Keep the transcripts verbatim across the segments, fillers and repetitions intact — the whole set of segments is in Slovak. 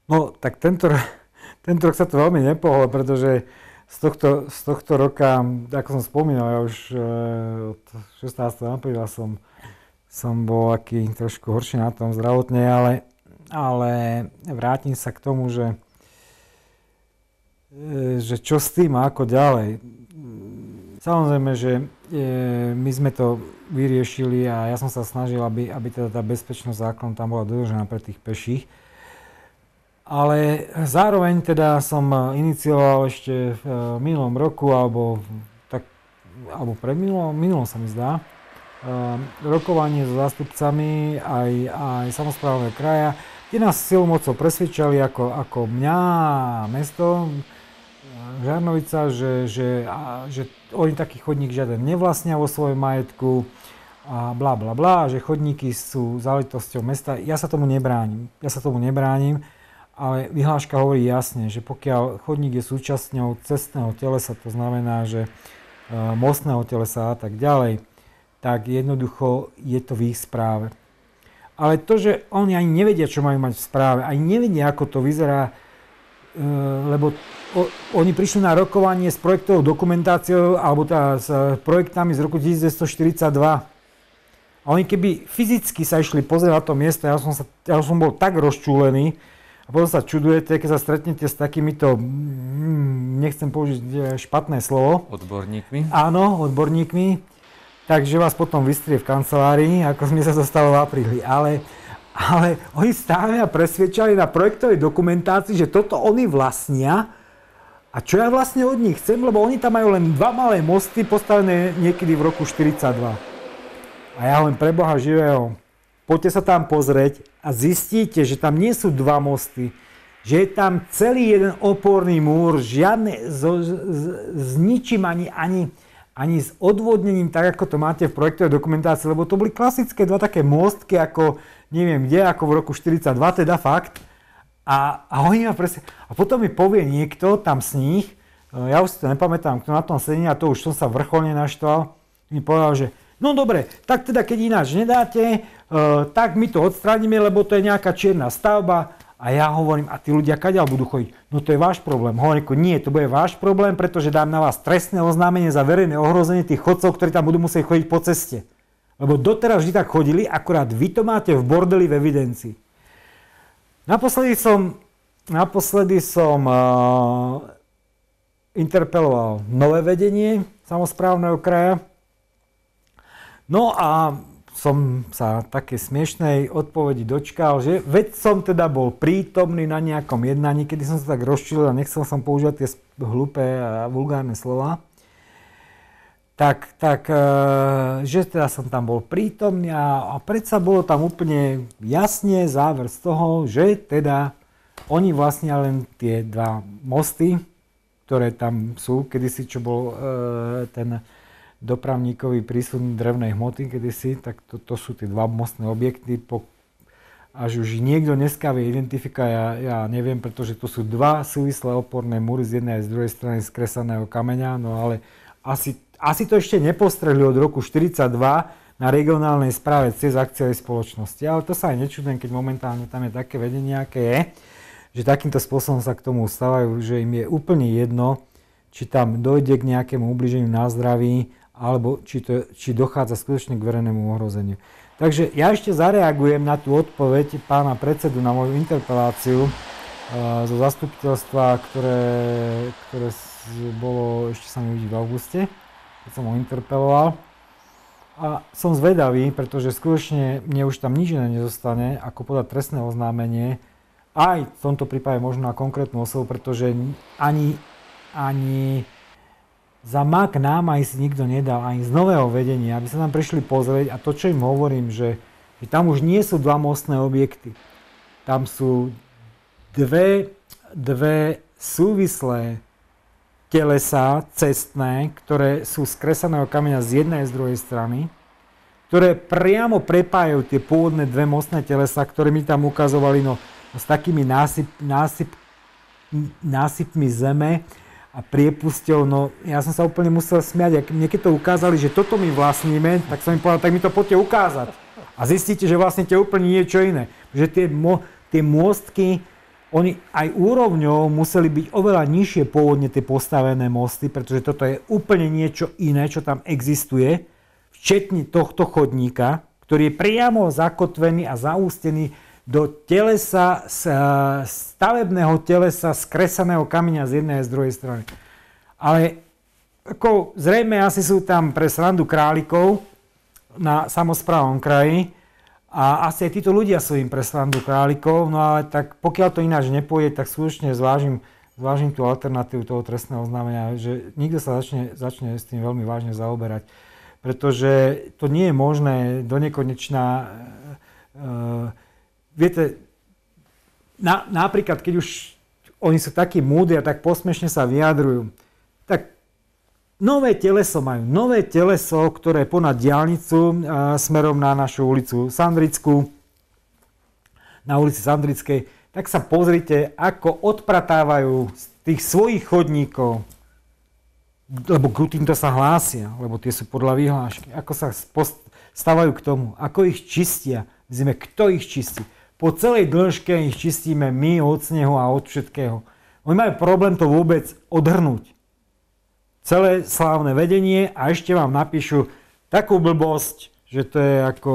No, tak tento, tento rok sa to veľmi nepohlo, pretože z tohto, z tohto roka, ako som spomínal, ja už e, od šestnásteho apríla som, som bol aký trošku horší na tom zdravotne, ale, ale vrátim sa k tomu, že, e, že čo s tým a ako ďalej. Samozrejme, že e, my sme to vyriešili a ja som sa snažil, aby, aby teda tá bezpečnosť zákon tam bola dodržená pre tých peších. Ale zároveň teda som inicioval ešte v minulom roku, alebo, tak, alebo predminulom, minulom sa mi zdá, rokovanie so zástupcami aj, aj samosprávneho kraja, kde nás silou mocou presvedčali ako, ako mňa, mesto Žarnovica, že, že, a, že oni taký chodník žiaden nevlastnia vo svojom majetku a bla bla bla, že chodníky sú záležitosťou mesta. Ja sa tomu nebránim. Ja sa tomu nebránim. Ale vyhláška hovorí jasne, že pokiaľ chodník je súčasťou cestného telesa, to znamená, že e, mostného telesa a tak ďalej, tak jednoducho je to v ich správe. Ale to, že oni ani nevedia, čo majú mať v správe, ani nevedia, ako to vyzerá, e, lebo o, oni prišli na rokovanie s projektovou dokumentáciou alebo tá, s projektami z roku devätnásťstoštyridsaťdva. A oni keby fyzicky sa išli pozrieť na to miesto, ja som, sa, ja som bol tak rozčúlený, a potom sa čudujete, keď sa stretnete s takýmito, nechcem použiť špatné slovo. Odborníkmi? Áno, odborníkmi. Takže vás potom vystrie v kancelárii, ako sme sa zostalo v apríli. Ale, ale oni stále presvedčali na projektovej dokumentácii, že toto oni vlastnia. A čo ja vlastne od nich chcem, lebo oni tam majú len dva malé mosty postavené niekedy v roku štyridsaťdva. A ja len pre Boha živého, poďte sa tam pozrieť a zistíte, že tam nie sú dva mosty, že je tam celý jeden oporný múr, žiadne s, s, s ničím ani, ani, ani s odvodnením, tak ako to máte v projektovej dokumentácii, lebo to boli klasické dva také mostky, ako neviem kde, ako v roku štyridsaťdva, teda fakt. A, a oni ma presne... A potom mi povie niekto tam z nich, ja už si to nepamätám, kto na tom sedí, a to už som sa vrcholne naštval, mi povedal, že no dobre, tak teda keď ináč nedáte, uh, tak my to odstránime, lebo to je nejaká čierna stavba. A ja hovorím, a tí ľudia kadiaľ budú chodiť? No to je váš problém. Hovorím, nie, to bude váš problém, pretože dám na vás trestné oznámenie za verejné ohrozenie tých chodcov, ktorí tam budú musieť chodiť po ceste. Lebo doteraz vždy tak chodili, akurát vy to máte v bordeli v evidencii. Naposledy som, naposledy som uh, interpeloval nové vedenie samosprávneho kraja. No a som sa také smiešnej odpovedi dočkal, že veď som teda bol prítomný na nejakom jednaní, kedy som sa tak rozčilil a nechcel som používať tie hlúpe a vulgárne slova. Tak, tak, že teda som tam bol prítomný a, a predsa bolo tam úplne jasne záver z toho, že teda oni vlastnia len tie dva mosty, ktoré tam sú, kedysi čo bol e, ten dopravníkový prísun drevnej hmoty kedysi, tak to, to sú tie dva mostné objekty. Po, až už niekto dneska vie identifikovať, ja, ja neviem, pretože to sú dva súvislé oporné múry z jednej a z druhej strany z kresaného kameňa, no ale asi, asi to ešte nepostrehli od roku štyridsaťdva na regionálnej správe cez akciovej spoločnosti. Ale to sa aj nečudujem, keď momentálne tam je také vedenie, aké je, že takýmto spôsobom sa k tomu stávajú, že im je úplne jedno, či tam dojde k nejakému ubliženiu na zdraví, alebo či, to, či dochádza skutočne k verejnému ohrozeniu. Takže ja ešte zareagujem na tú odpoveď pána predsedu na moju interpeláciu uh, zo zastupiteľstva, ktoré, ktoré bolo, ešte sa mi vidí v auguste, keď som ho interpeloval. A som zvedavý, pretože skutočne mne už tam nič iné nezostane, ako podať trestné oznámenie, aj v tomto prípade možno na konkrétnu osobu, pretože ani, ani za mak nám aj si nikto nedal, ani z nového vedenia, aby sa tam prišli pozrieť a to, čo im hovorím, že, že tam už nie sú dva mostné objekty. Tam sú dve, dve súvislé telesá cestné, ktoré sú z kresaného kameňa z jednej a z druhej strany, ktoré priamo prepájajú tie pôvodné dve mostné telesá, ktoré mi tam ukazovali no, s takými násyp, násyp, násypmi zeme a priepusťou, no ja som sa úplne musel smiať, ak mne keď to ukázali, že toto my vlastníme, tak som im povedal, tak mi to poďte ukázať. A zistíte, že vlastnete úplne niečo iné. Že tie, mo, tie môstky oni aj úrovňou museli byť oveľa nižšie pôvodne tie postavené mosty, pretože toto je úplne niečo iné, čo tam existuje, včetne tohto chodníka, ktorý je priamo zakotvený a zaústený do telesa, stavebného telesa skresaného kameňa z jednej a z druhej strany. Ale ako, zrejme asi sú tam pre srandu králikov na samosprávnom kraji a asi aj títo ľudia sú im pre srandu králikov, no ale tak pokiaľ to ináč nepôjde, tak skutočne zvážim, zvážim tú alternatívu toho trestného oznámenia, že nikto sa začne, začne s tým veľmi vážne zaoberať, pretože to nie je možné do nekonečna. Uh, viete, na, napríklad, keď už oni sú takí múdri a tak posmešne sa vyjadrujú, tak nové teleso majú. Nové teleso, ktoré je ponad diaľnicu e, smerom na našu ulicu Sandrickú, na ulici Sandrickej, tak sa pozrite, ako odpratávajú z tých svojich chodníkov, lebo k týmto sa hlásia, lebo tie sú podľa vyhlášky, ako sa stávajú k tomu, ako ich čistia. Vidíme, kto ich čistí. Po celej dĺžke ich čistíme my od snehu a od všetkého. Oni majú problém to vôbec odhrnúť. Celé slávne vedenie a ešte vám napíšu takú blbosť, že to je ako...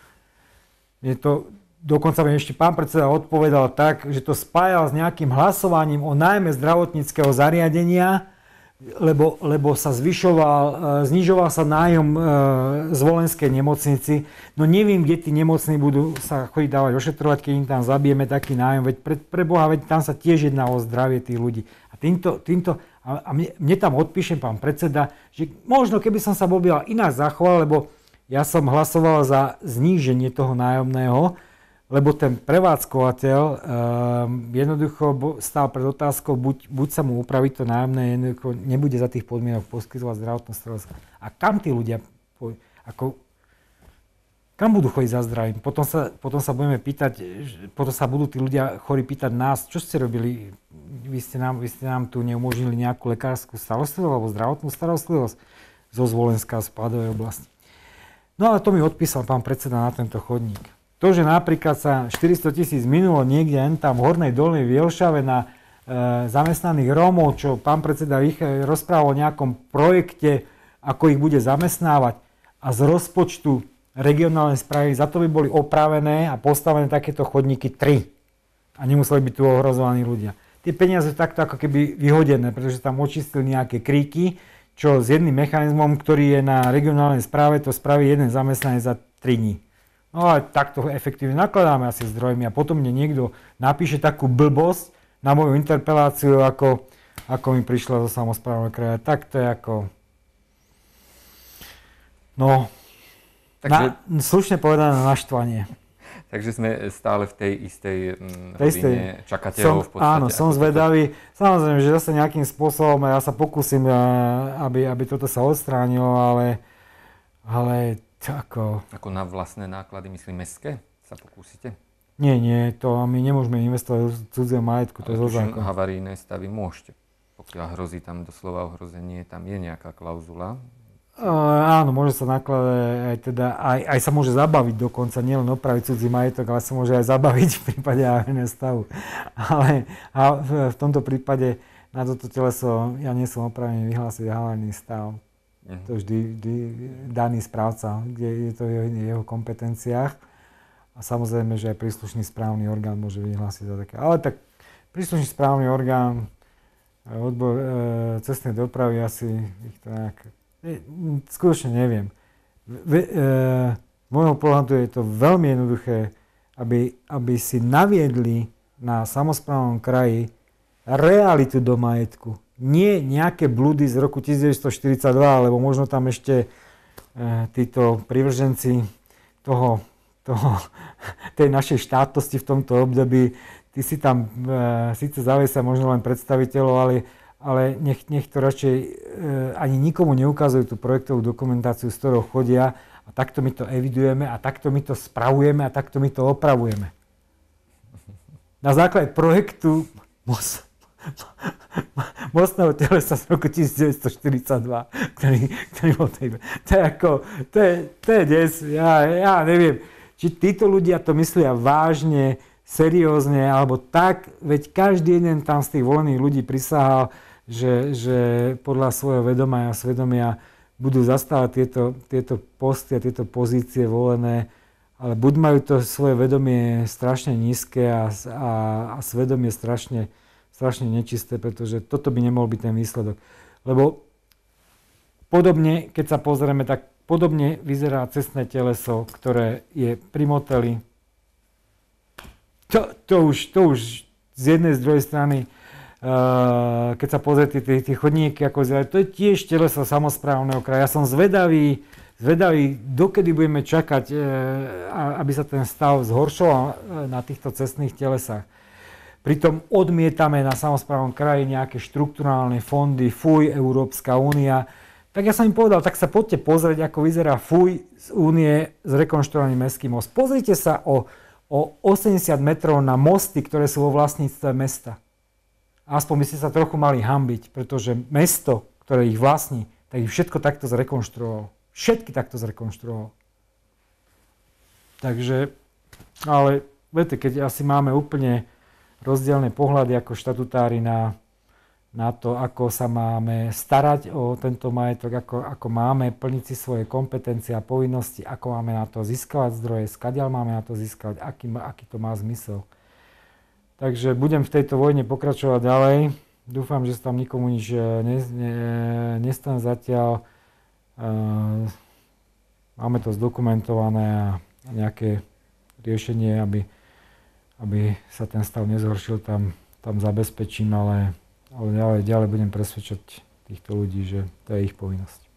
Je to, dokonca mi ešte pán predseda odpovedal tak, že to spájal s nejakým hlasovaním o nájme zdravotníckeho zariadenia, lebo, lebo sa zvyšoval, znižoval sa nájom z Volenskej nemocnici. No neviem, kde tí nemocní budú sa chodiť dávať ošetrovať, keď im tam zabijeme taký nájom. Veď pre, pre Boha, veď tam sa tiež jedná o zdravie tých ľudí. A týmto, týmto a, a mne, mne tam odpíše pán predseda, že možno keby som sa bol ináč zachoval, lebo ja som hlasoval za zníženie toho nájomného, lebo ten prevádzkovateľ um, jednoducho stál pred otázkou, buď, buď sa mu upraví to nájomné, jednoducho nebude za tých podmienok poskytovať zdravotnú starostlivosť. A kam tí ľudia, ako, kam budú chodiť za zdravím? Potom sa, potom sa budeme pýtať, potom sa budú tí ľudia chorí pýtať nás, čo ste robili? Vy ste nám, vy ste nám tu neumožnili nejakú lekárskú starostlivosť alebo zdravotnú starostlivosť zo Zvolenská z Pádovej oblasti. No ale to mi odpísal pán predseda na tento chodník. To, že napríklad sa štyristo tisíc minulo niekde tam v Hornej Dolnej Vielšave na e, zamestnaných Rómov, čo pán predseda ich rozprával o nejakom projekte, ako ich bude zamestnávať a z rozpočtu regionálnej správy za to by boli opravené a postavené takéto chodníky tri. A nemuseli byť tu ohrozovaní ľudia. Tie peniaze sú takto ako keby vyhodené, pretože tam očistili nejaké kríky, čo s jedným mechanizmom, ktorý je na regionálnej správe, to spraví jeden zamestnanec za tri dní. No ale takto efektívne nakladáme asi zdrojmi a potom mne niekto napíše takú blbosť na moju interpeláciu, ako, ako mi prišla zo samosprávneho kraja. Tak to je ako... No, takže, na, slušne povedané naštvanie. Takže sme stále v tej istej rovine čakateľov v podstate. Áno, som zvedavý. Samozrejme, že zase nejakým spôsobom ja sa pokúsim, aby, aby toto sa odstránilo, ale... ale Ako... Ako na vlastné náklady, myslím, mestské sa pokúsite? Nie, nie, to my nemôžeme investovať do cudzieho majetku, to je zo zákona. Havarijné stavy môžete. Pokiaľ hrozí tam doslova ohrozenie, tam je nejaká klauzula. Uh, áno, môže sa nakladať aj teda, aj, aj sa môže zabaviť dokonca, nielen opraviť cudzí majetok, ale sa môže aj zabaviť v prípade havarijného stavu. Ale a v, v tomto prípade na toto teleso ja nie som opravený vyhlásiť havarijný stav. To vždy, vždy daný správca, kde je to v jeho, jeho kompetenciách. A samozrejme, že aj príslušný správny orgán môže vyhlásiť za také. Ale tak príslušný správny orgán, odbor e, cestnej dopravy asi ich to nejak... E, skutočne neviem. V, e, z môjho pohľadu je to veľmi jednoduché, aby, aby si naviedli na samosprávnom kraji realitu do majetku. Nie nejaké blúdy z roku devätnásťstoštyridsaťdva, alebo možno tam ešte e, títo privrženci toho, toho, tej našej štátnosti v tomto období, tí si tam e, síce zavesia možno len predstaviteľov, ale, ale nech, nech to radšej e, ani nikomu neukazujú tú projektovú dokumentáciu, s ktorou chodia a takto my to evidujeme a takto my to spravujeme a takto my to opravujeme. Na základe projektu most, mostného telesa z roku devätnásťstoštyridsaťdva, ktorý, ktorý bol tej... To je ako, to je, to je des, ja, ja neviem, či títo ľudia to myslia vážne seriózne, alebo tak, veď každý jeden tam z tých volených ľudí prisahal, že, že podľa svojho vedomia a svedomia budú zastávať tieto, tieto posty a tieto pozície volené, ale buď majú to svoje vedomie strašne nízke a, a, a svedomie strašne, strašne nečisté, pretože toto by nemohol byť ten výsledok. Lebo podobne, keď sa pozrieme, tak podobne vyzerá cestné teleso, ktoré je pri moteli. To, to, už, to už z jednej, z druhej strany, uh, keď sa pozriete tie, tie chodníky, ako vyzerá, to je tiež teleso samosprávneho kraja. Ja som zvedavý, zvedavý, dokedy budeme čakať, aby sa ten stav zhoršoval na týchto cestných telesách. Pritom odmietame na samosprávnom kraji nejaké štrukturálne fondy, fuj, Európska únia. Tak ja som im povedal, tak sa poďte pozrieť, ako vyzerá fuj z únie s rekonštruovaný mestský most. Pozrite sa o, o osemdesiat metrov na mosty, ktoré sú vo vlastníctve mesta. Aspoň by ste sa trochu mali hanbiť, pretože mesto, ktoré ich vlastní, tak ich všetko takto zrekonštruovalo. Všetky takto zrekonštruoval. Takže, ale viete, keď asi máme úplne rozdielne pohľady ako štatutári na, na to, ako sa máme starať o tento majetok, ako, ako máme plniť si svoje kompetencie a povinnosti, ako máme na to získavať zdroje, skadiaľ máme na to získavať, aký, aký to má zmysel. Takže budem v tejto vojne pokračovať ďalej. Dúfam, že sa tam nikomu nič ne, ne, nestane zatiaľ. Uh, máme to zdokumentované a nejaké riešenie, aby, aby sa ten stav nezhoršil, tam, tam zabezpečím, ale, ale ďalej, ďalej budem presvedčať týchto ľudí, že to je ich povinnosť.